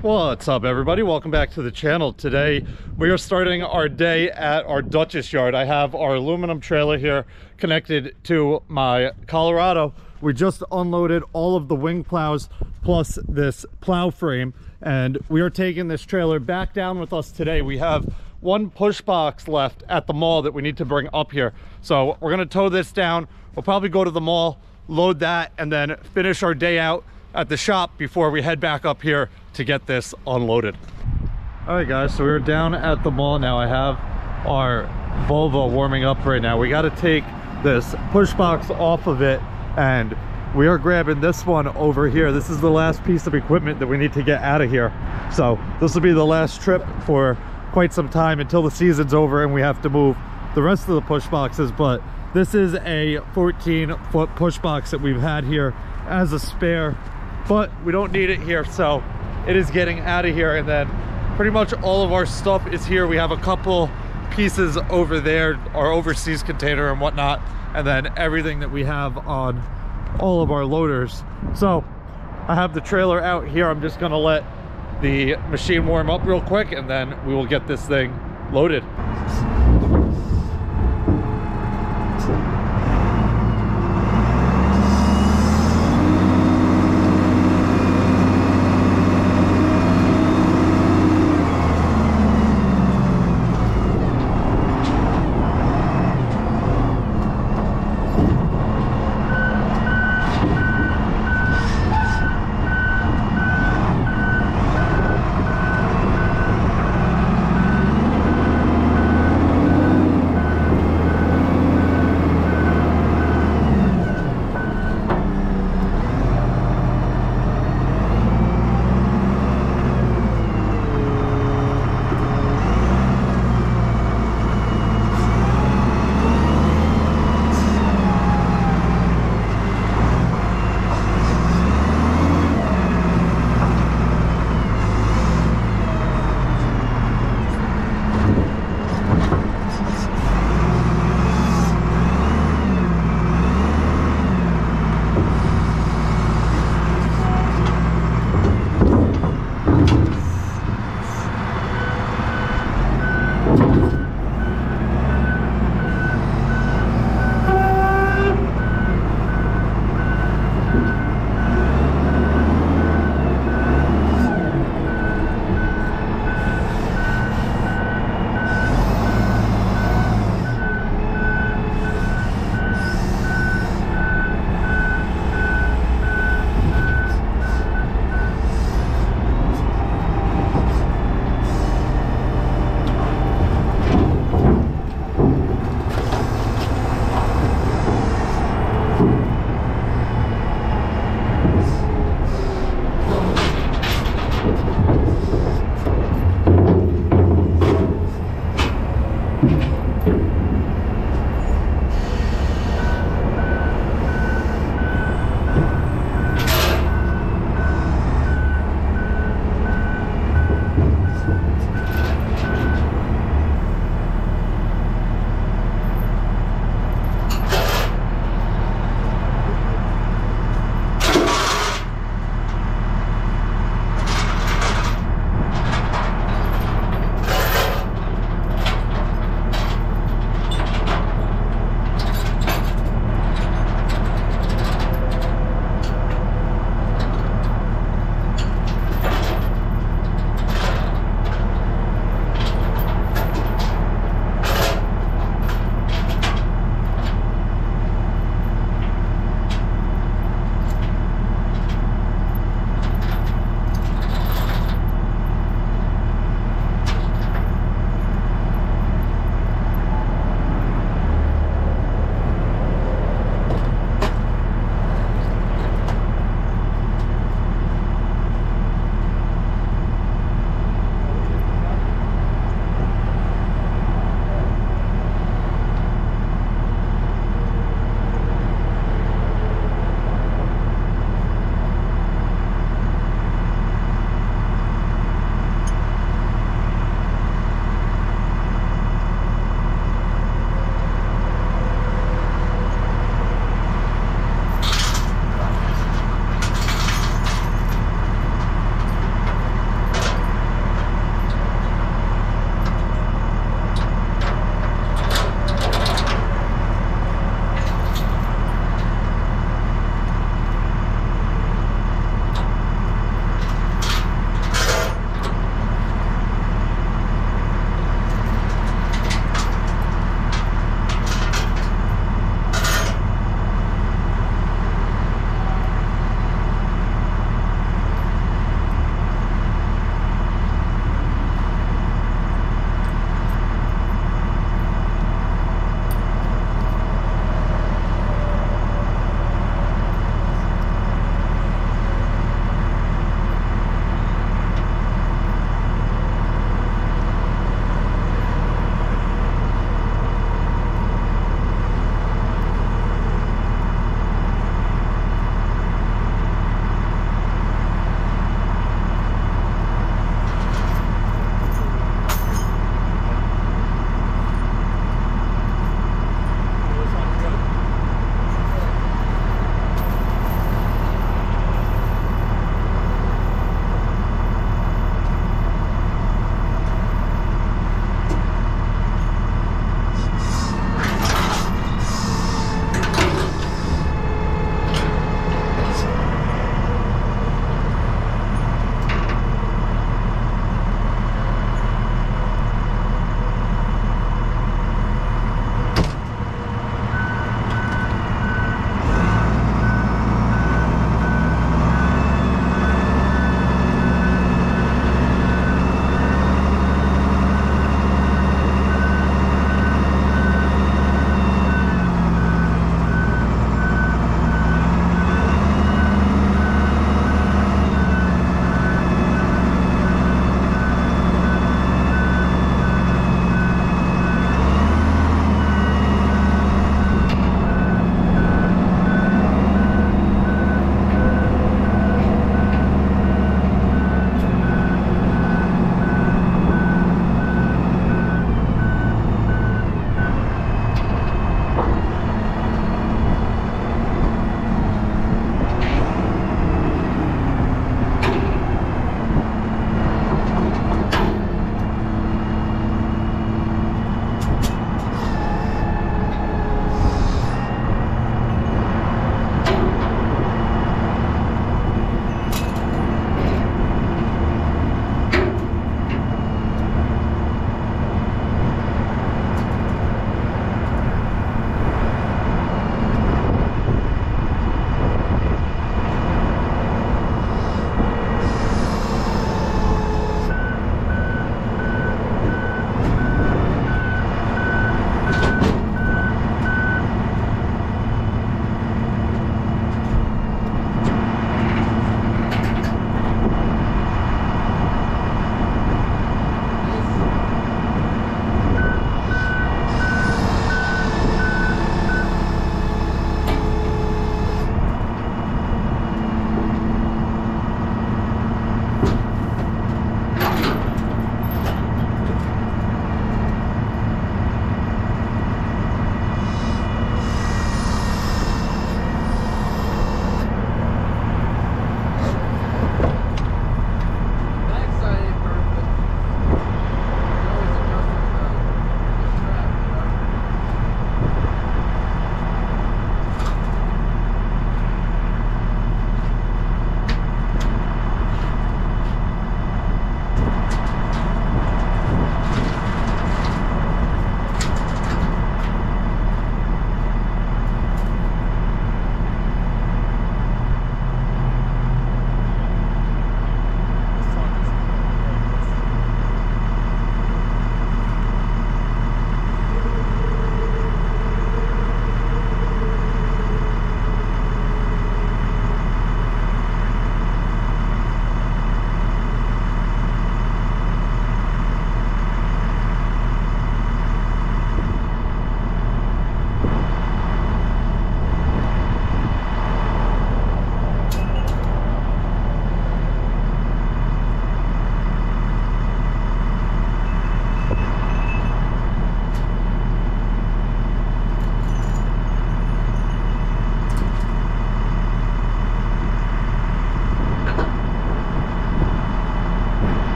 What's up, everybody? Welcome back to the channel. Today we are starting our day at our Dutchess yard. I have our aluminum trailer here connected to my Colorado. We just unloaded all of the wing plows plus this plow frame, and we are taking this trailer back down with us today. We have one push box left at the mall that we need to bring up here, so we're going to tow this down. We'll probably go to the mall, load that, and then finish our day out at the shop before we head back up here to get this unloaded. All right, guys, so we're down at the mall now. I have our Volvo warming up right now. We got to take this push box off of it, and we are grabbing this one over here. This is the last piece of equipment that we need to get out of here. So this will be the last trip for quite some time until the season's over and we have to move the rest of the push boxes. But this is a 14-foot push box that we've had here as a spare, but we don't need it here, so it is getting out of here. And then pretty much all of our stuff is here. We have a couple pieces over there, our overseas container and whatnot, and then everything that we have on all of our loaders. So I have the trailer out here. I'm just gonna let the machine warm up real quick, and then we will get this thing loaded.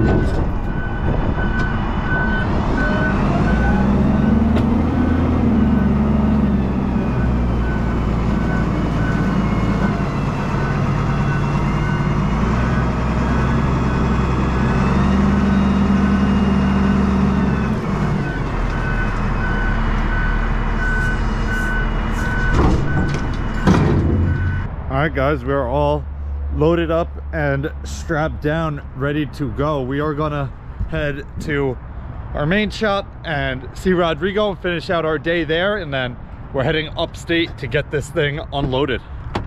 All right, guys, we're all loaded up and strapped down, ready to go. We are gonna head to our main shop and see Rodrigo and finish out our day there, and then we're heading upstate to get this thing unloaded.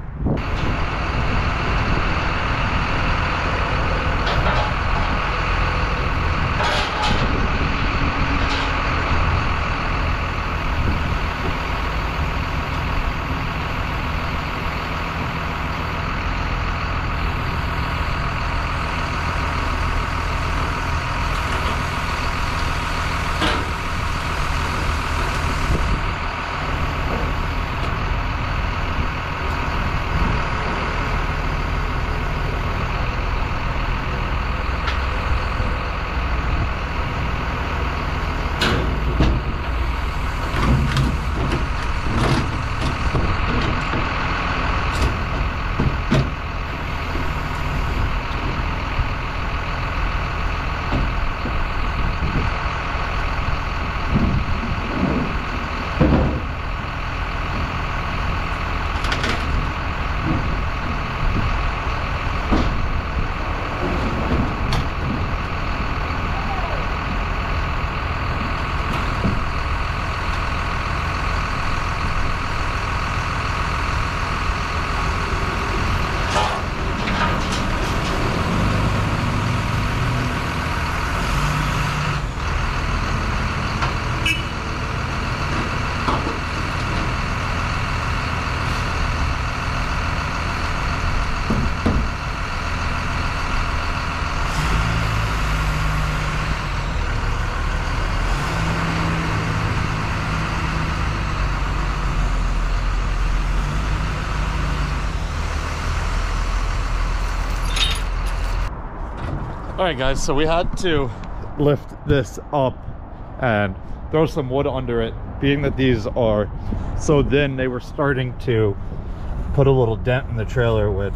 All right, guys, so we had to lift this up and throw some wood under it. Being that these are so thin, they were starting to put a little dent in the trailer, which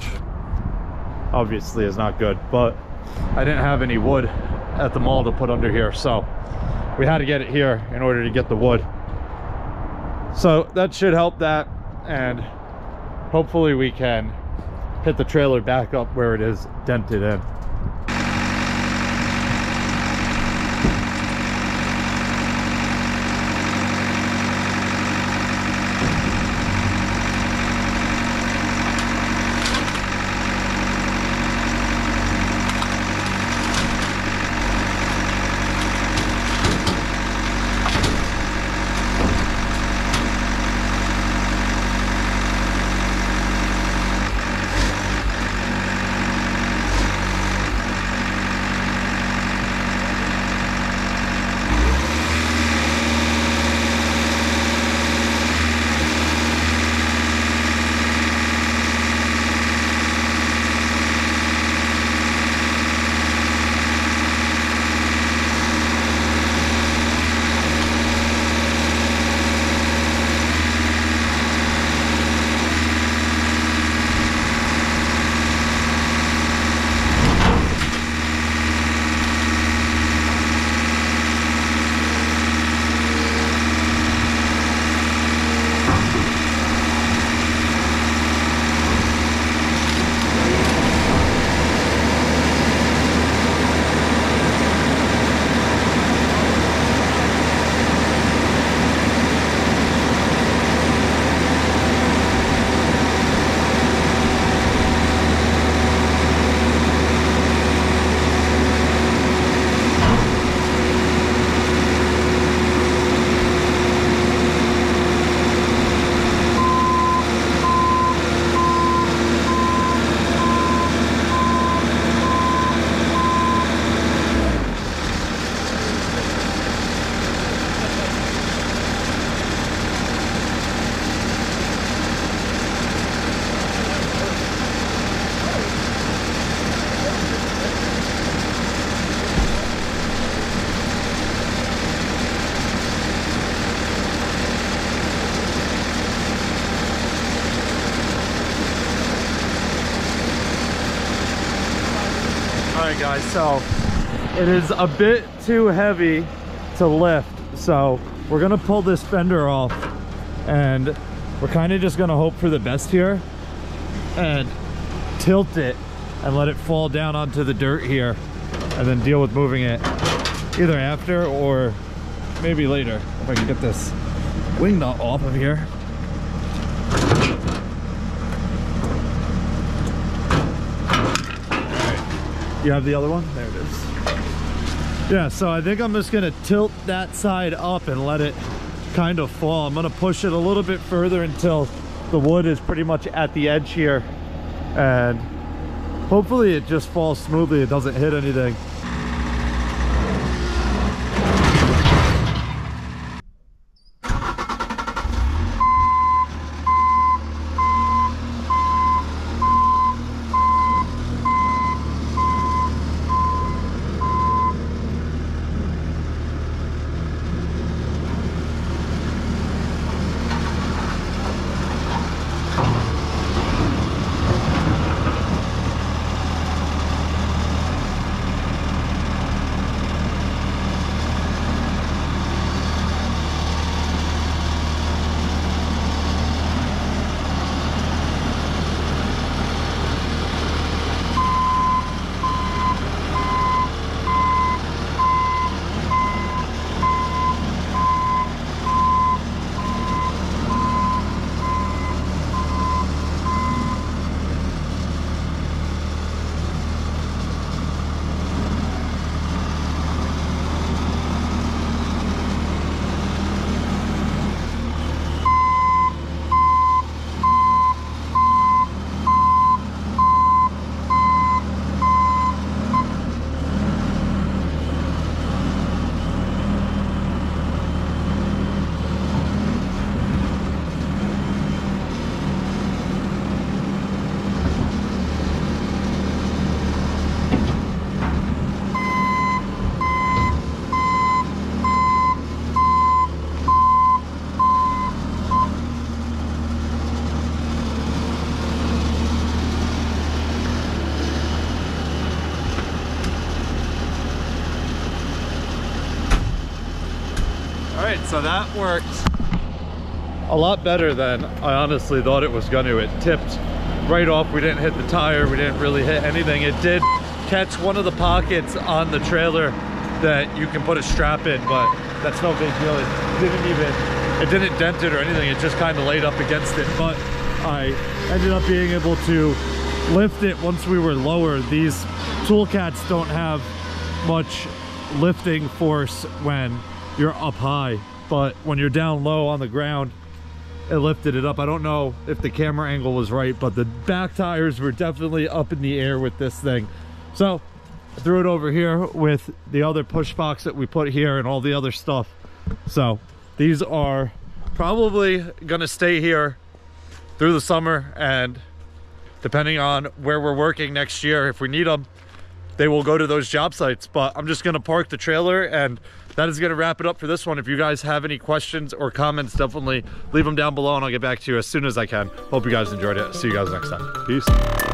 obviously is not good, but I didn't have any wood at the mall to put under here, so we had to get it here in order to get the wood. So that should help that, and hopefully we can hit the trailer back up where it is dented in. right, guys, so it is a bit too heavy to lift, so we're gonna pull this fender off, and we're kind of just gonna hope for the best here and tilt it and let it fall down onto the dirt here, and then deal with moving it either after or maybe later. If I can get this wing nut off of here. You have the other one? There it is. Yeah, so I think I'm just gonna tilt that side up and let it kind of fall. I'm gonna push it a little bit further until the wood is pretty much at the edge here, and hopefully it just falls smoothly. It doesn't hit anything. Alright, so that worked a lot better than I honestly thought it was going to. It tipped right off. We didn't hit the tire. We didn't really hit anything. It did catch one of the pockets on the trailer that you can put a strap in, but that's no big deal. It didn't dent it or anything. It just kind of laid up against it, but I ended up being able to lift it once we were lower. These tool cats don't have much lifting force when you're up high, but when you're down low on the ground, it lifted it up. I don't know if the camera angle was right, but the back tires were definitely up in the air with this thing. So I threw it over here with the other push box that we put here and all the other stuff. So these are probably gonna stay here through the summer, and depending on where we're working next year, if we need them, they will go to those job sites. But I'm just gonna park the trailer, and that is gonna wrap it up for this one. If you guys have any questions or comments, definitely leave them down below and I'll get back to you as soon as I can. Hope you guys enjoyed it. See you guys next time. Peace.